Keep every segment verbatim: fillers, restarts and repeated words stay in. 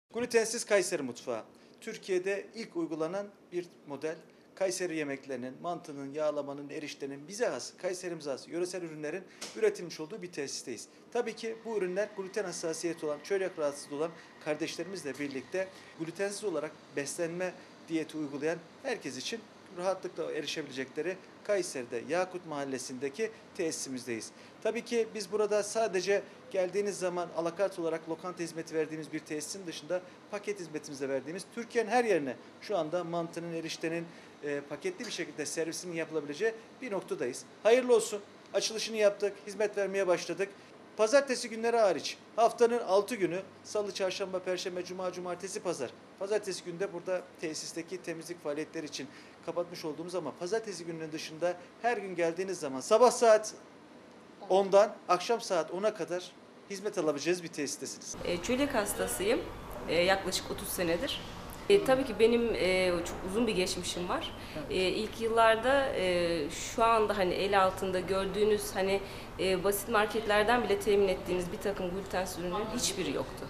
Glutensiz Kayseri mutfağı. Türkiye'de ilk uygulanan bir model. Kayseri yemeklerinin, mantının, yağlamanın, eriştenin bize has, Kayserimize has, yöresel ürünlerin üretilmiş olduğu bir tesisteyiz. Tabii ki bu ürünler gluten hassasiyeti olan, çölyak rahatsızlığı olan kardeşlerimizle birlikte glutensiz olarak beslenme diyeti uygulayan herkes için rahatlıkla erişebilecekleri Kayseri'de Yakut Mahallesi'ndeki tesisimizdeyiz. Tabii ki biz burada sadece geldiğiniz zaman alakart olarak lokanta hizmeti verdiğimiz bir tesisin dışında paket hizmetimizde verdiğimiz Türkiye'nin her yerine şu anda mantının, eriştenin e, paketli bir şekilde servisinin yapılabileceği bir noktadayız. Hayırlı olsun. Açılışını yaptık, hizmet vermeye başladık. Pazartesi günleri hariç haftanın altı günü salı, çarşamba, perşembe, cuma, cumartesi, pazar. Pazartesi günde burada tesisteki temizlik faaliyetleri için kapatmış olduğumuz ama pazartesi gününün dışında her gün geldiğiniz zaman sabah saat ondan akşam saat ona kadar hizmet alabileceğiniz bir tesistesiniz. E, çölyak hastasıyım. E, yaklaşık otuz senedir. E, tabii ki benim e, çok uzun bir geçmişim var. E, ilk yıllarda e, şu anda hani el altında gördüğünüz hani e, basit marketlerden bile temin ettiğiniz bir takım glutensiz ürünlerin hiçbiri yoktu.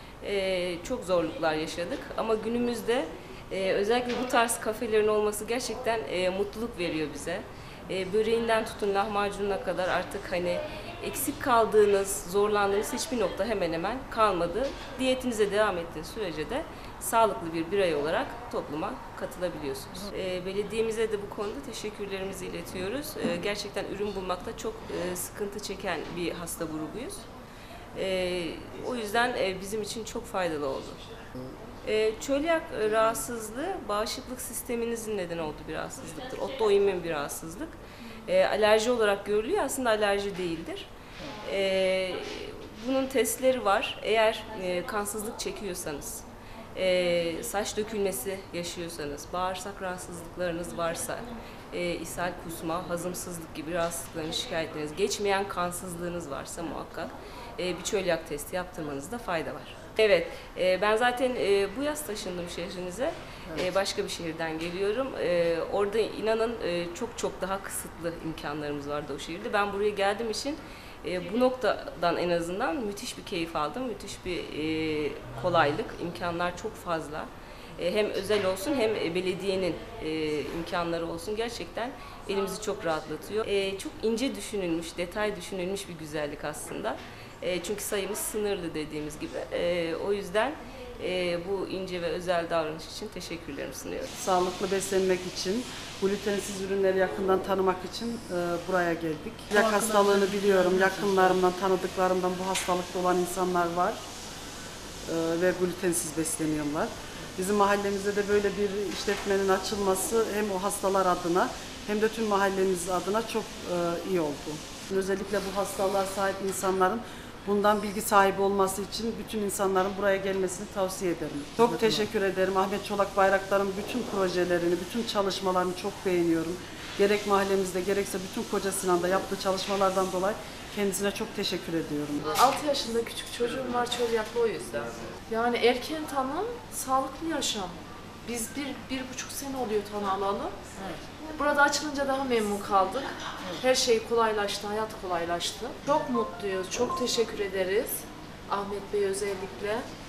E, çok zorluklar yaşadık ama günümüzde e, özellikle bu tarz kafelerin olması gerçekten e, mutluluk veriyor bize. E, böreğinden tutun lahmacununa kadar artık hani eksik kaldığınız, zorlandığınız hiçbir nokta hemen hemen kalmadı. Diyetinize devam ettiğiniz sürece de sağlıklı bir birey olarak topluma katılabiliyorsunuz. E, belediyemize de bu konuda teşekkürlerimizi iletiyoruz. E, gerçekten ürün bulmakta çok e, sıkıntı çeken bir hasta grubuyuz. E, o yüzden e, bizim için çok faydalı oldu. E, çölyak rahatsızlığı bağışıklık sisteminizin neden olduğu bir rahatsızlıktır. Otoimmün bir rahatsızlık. E, alerji olarak görülüyor, aslında alerji değildir. E, bunun testleri var. Eğer e, kansızlık çekiyorsanız, e, saç dökülmesi yaşıyorsanız, bağırsak rahatsızlıklarınız varsa, e, ishal, kusma, hazımsızlık gibi rahatsızlıkların şikayetleriniz, geçmeyen kansızlığınız varsa muhakkak e, bir çölyak testi yaptırmanızda fayda var. Evet, e, ben zaten e, bu yaz taşındım şehrinize. Evet. E, başka bir şehirden geliyorum. E, orada inanın e, çok çok daha kısıtlı imkanlarımız vardı o şehirde. Ben buraya geldiğim için e, bu noktadan en azından müthiş bir keyif aldım. Müthiş bir e, kolaylık, imkanlar çok fazla. E, hem özel olsun hem belediyenin e, imkanları olsun gerçekten elimizi çok rahatlatıyor. E, çok ince düşünülmüş, detay düşünülmüş bir güzellik aslında. E, çünkü sayımız sınırlı dediğimiz gibi. E, o yüzden e, bu ince ve özel davranış için teşekkürlerimi sunuyorum. Sağlıklı beslenmek için, glutensiz ürünleri yakından tanımak için e, buraya geldik. Çölyak hastalığını biliyorum, yakınlarımdan, tanıdıklarımdan bu hastalıkta olan insanlar var e, ve glutensiz besleniyorlar. Bizim mahallemizde de böyle bir işletmenin açılması hem o hastalar adına hem de tüm mahallemiz adına çok e, iyi oldu. Özellikle bu hastalığa sahip insanların bundan bilgi sahibi olması için bütün insanların buraya gelmesini tavsiye ederim. Çok teşekkür ederim. Ahmet Çolak Bayraktar'ın bütün projelerini, bütün çalışmalarını çok beğeniyorum. Gerek mahallemizde gerekse bütün Koca Sinan'da yaptığı çalışmalardan dolayı kendisine çok teşekkür ediyorum. altı yaşında küçük çocuğum var, çölyaklı o yüzden. Yani erken tanı, sağlıklı yaşam. Biz bir, bir buçuk sene oluyor tanı alalı. Evet. Burada açılınca daha memnun kaldık. Evet. Her şey kolaylaştı, hayat kolaylaştı. Çok mutluyuz, çok teşekkür ederiz. Ahmet Bey özellikle.